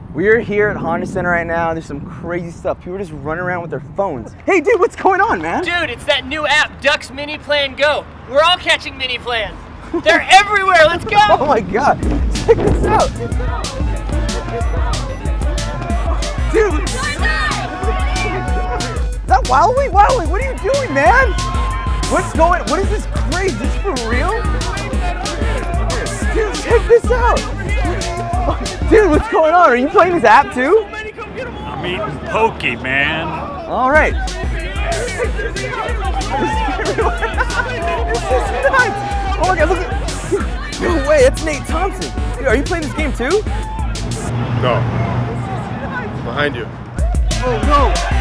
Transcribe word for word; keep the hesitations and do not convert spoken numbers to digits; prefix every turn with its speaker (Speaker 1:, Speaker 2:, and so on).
Speaker 1: We are here at Honda Center right now. There's some crazy stuff. People are just running around with their phones. Hey, dude, what's going on, man?
Speaker 2: Dude, it's that new app, Ducks Mini Plan Go. We're all catching mini plans. They're everywhere. Let's go.
Speaker 1: Oh my God, check this out, dude. Is that Wildly? Wildly, what are you doing, man? What's going? What is this crazy? Is this for real? Dude, check this out. Dude, what's going on? Are you playing this app too?
Speaker 3: I'm eating pokey, man.
Speaker 1: All right. This is nuts. Oh my God, look at, no way, that's Nate Thompson. Dude, are you playing this game too?
Speaker 4: No. Behind you.
Speaker 1: Oh no.